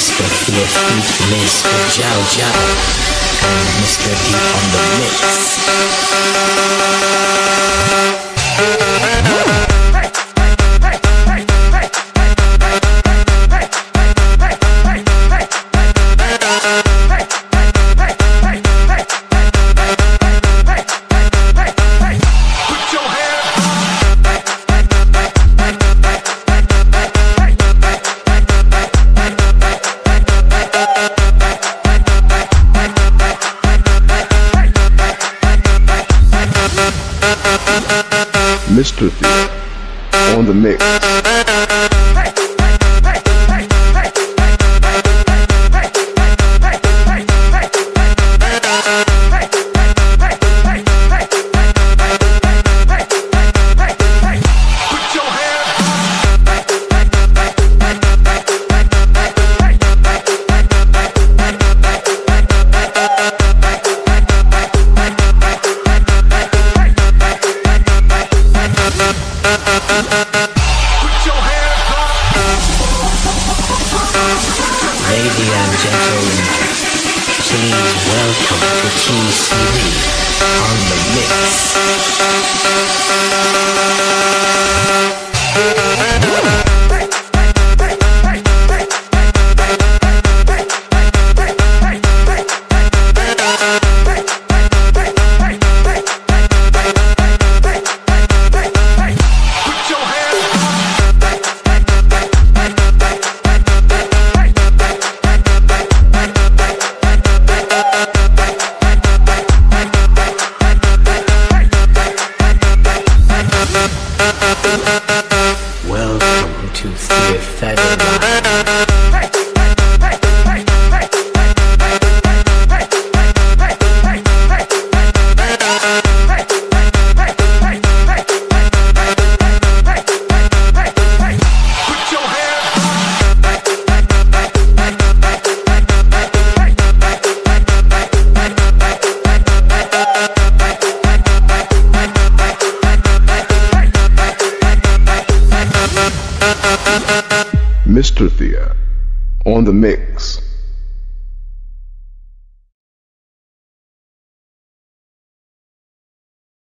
Mr. Fear Feet Mr. Jow Jow and Mr. D on the Mr. Fear on the mix. Ladies and gentlemen, please welcome to TCD on the mix. Welcome to Fear Featherline. Mr. Fear on the mix.